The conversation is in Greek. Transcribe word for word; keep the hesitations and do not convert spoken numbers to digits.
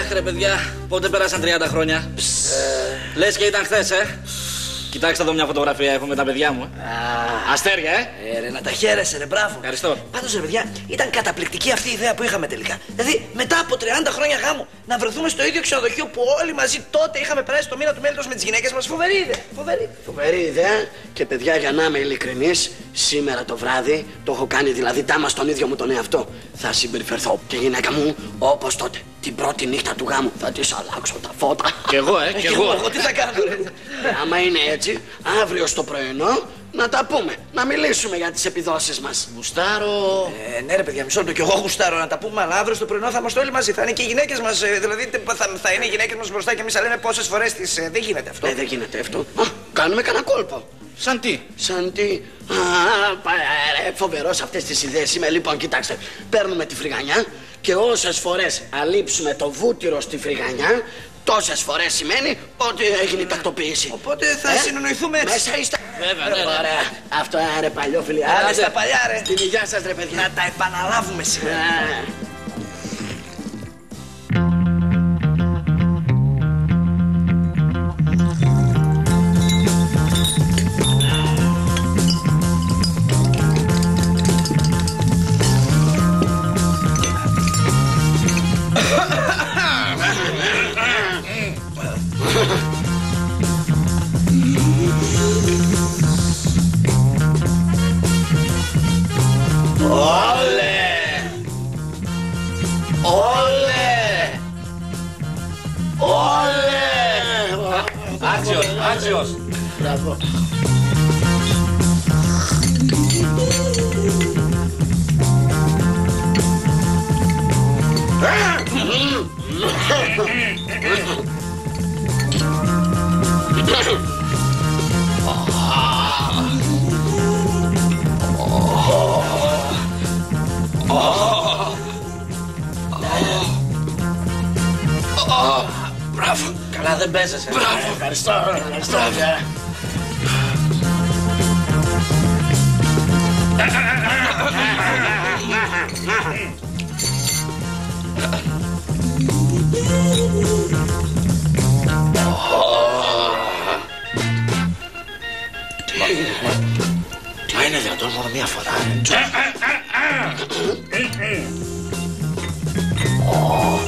Αχ, ρε παιδιά, πότε πέρασαν τριάντα χρόνια. Ε... Λες και ήταν χθες, ε. Κοιτάξτε εδώ μια φωτογραφία, έχω με τα παιδιά μου. Α, αστέρια, ε! Ε, ρε, να τα χαίρεσαι, ρε, μπράβο. Ευχαριστώ. Πάντως, ρε, παιδιά, ήταν καταπληκτική αυτή η ιδέα που είχαμε τελικά. Δηλαδή, μετά από τριάντα χρόνια γάμου, να βρεθούμε στο ίδιο ξενοδοχείο που όλοι μαζί τότε είχαμε περάσει το μήνα του μέλητος με τις γυναίκες μας. Φοβερή ιδέα. Φοβερή. Φοβερή ιδέα. Και παιδιά, για να είμαι ειλικρινής, σήμερα το βράδυ το έχω κάνει δηλαδή τάμα στον ίδιο μου τον εαυτό. Θα συμπεριφερθώ και η γυναίκα μου όπως τότε. Την πρώτη νύχτα του γάμου θα της αλλάξω τα φώτα. Κι εγώ, ε, κι εγώ. Εγώ τι θα κάνω, ρε. Άμα είναι έτσι, αύριο στο πρωινό να τα πούμε. Να μιλήσουμε για τις επιδόσεις μας. Γουστάρω. Ε, ναι, ρε, παιδιά, μισό λεπτό. Κι εγώ γουστάρω να τα πούμε, αλλά αύριο στο πρωινό θα είμαστε όλοι μαζί. Θα είναι και οι γυναίκες μας. Ε, δηλαδή θα, θα είναι οι γυναίκες μας μπροστά και εμείς θα λέμε πόσες φορές τις. Ε, δεν γίνεται αυτό. Ε, δεν γίνεται αυτό. Α, κάνουμε κανένα κόλπο. Σαν τι? Σαν τι? Α, ρε, φοβερός αυτές τις ιδέες είμαι. Λοιπόν, κοιτάξτε. Παίρνουμε τη φρυγανιά και όσες φορές αλείψουμε το βούτυρο στη φρυγανιά, τόσες φορές σημαίνει ότι έγινε η τακτοποίηση. Οπότε θα ε? συνονοηθούμε έτσι. Μέσα είστε. Βέβαια, ναι, ναι. Ωραία. Αυτό, ρε, παλιό φίλοι. Άρα στα παλιά, ρε. Στην υγεία σας, ρε, παιδιά. Να τα επαναλάβουμε σήμερα. Όλε! Όλε! Όλε! Άξιος, άξιος. Μπράβο. Μπράβο. Καλά δεν παίζεσαι. Μπράβο. Ευχαριστώ. Ευχαριστώ. Μα είναι δυνατόν μόνο μία φορά. Oh.